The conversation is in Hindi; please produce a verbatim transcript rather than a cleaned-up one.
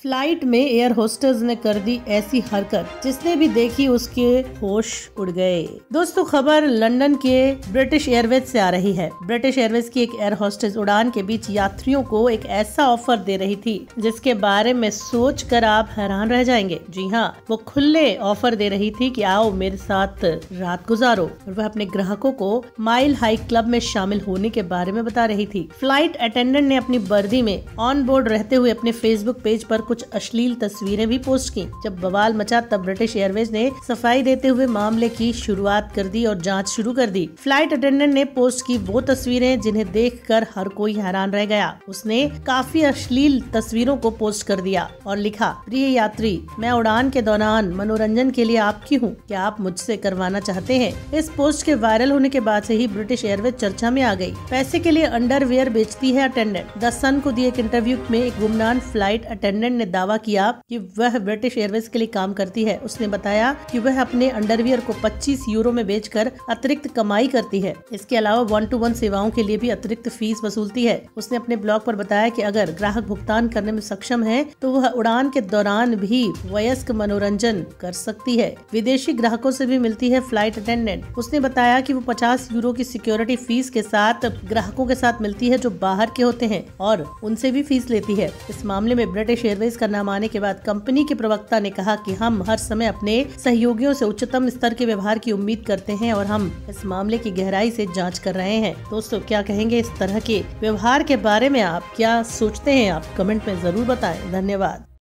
फ्लाइट में एयर होस्टेस ने कर दी ऐसी हरकत जिसने भी देखी उसके होश उड़ गए। दोस्तों, खबर लंदन के ब्रिटिश एयरवेज से आ रही है। ब्रिटिश एयरवेज की एक एयर होस्टेस उड़ान के बीच यात्रियों को एक ऐसा ऑफर दे रही थी जिसके बारे में सोचकर आप हैरान रह जाएंगे। जी हाँ, वो खुले ऑफर दे रही थी कि आओ मेरे साथ रात गुजारो, और वह अपने ग्राहकों को माइल हाई क्लब में शामिल होने के बारे में बता रही थी। फ्लाइट अटेंडेंट ने अपनी वर्दी में ऑन बोर्ड रहते हुए अपने फेसबुक पेज पर कुछ अश्लील तस्वीरें भी पोस्ट की। जब बवाल मचा तब ब्रिटिश एयरवेज ने सफाई देते हुए मामले की शुरुआत कर दी और जांच शुरू कर दी। फ्लाइट अटेंडेंट ने पोस्ट की वो तस्वीरें जिन्हें देखकर हर कोई हैरान रह गया। उसने काफी अश्लील तस्वीरों को पोस्ट कर दिया और लिखा, प्रिय यात्री, मैं उड़ान के दौरान मनोरंजन के लिए आपकी हूँ, क्या आप मुझसे करवाना चाहते हैं? इस पोस्ट के वायरल होने के बाद से ही ब्रिटिश एयरवेज चर्चा में आ गई। पैसे के लिए अंडरवियर बेचती है अटेंडेंट। द सन को दिए एक इंटरव्यू में एक गुमनाम फ्लाइट अटेंडेंट ने दावा किया कि वह ब्रिटिश एयरवेज के लिए काम करती है। उसने बताया कि वह अपने अंडरवियर को पच्चीस यूरो में बेचकर अतिरिक्त कमाई करती है। इसके अलावा वन टू वन सेवाओं के लिए भी अतिरिक्त फीस वसूलती है। उसने अपने ब्लॉग पर बताया कि अगर ग्राहक भुगतान करने में सक्षम है तो वह उड़ान के दौरान भी वयस्क मनोरंजन कर सकती है। विदेशी ग्राहकों से भी मिलती है फ्लाइट अटेंडेंट। उसने बताया कि वो पचास यूरो की सिक्योरिटी फीस के साथ ग्राहकों के साथ मिलती है जो बाहर के होते हैं और उनसे भी फीस लेती है। इस मामले में ब्रिटिश एयरवेज का नाम आने के बाद कंपनी के प्रवक्ता ने कहा कि हम हर समय अपने सहयोगियों से उच्चतम स्तर के व्यवहार की उम्मीद करते हैं और हम इस मामले की गहराई से जांच कर रहे हैं। दोस्तों, क्या कहेंगे इस तरह के व्यवहार के बारे में? आप क्या सोचते हैं? आप कमेंट में जरूर बताएं। धन्यवाद।